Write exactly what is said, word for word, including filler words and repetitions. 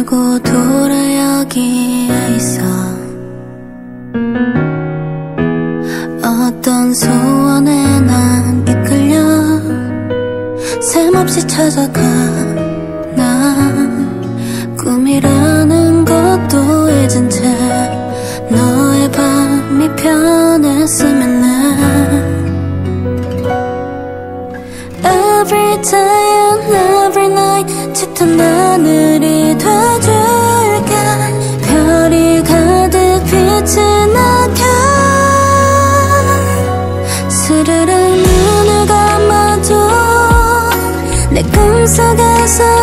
돌고 돌아 여기에 있어. 어떤 소원에 난 이끌려 셈없이 찾아가. 난 꿈이라는 것도 잊은 채 너의 밤이 편했으면 해. Every day and every night 짙은 하늘이 돼줄게. 별이 가득 비친 않게 스르르 눈을 감아도 내 꿈속에서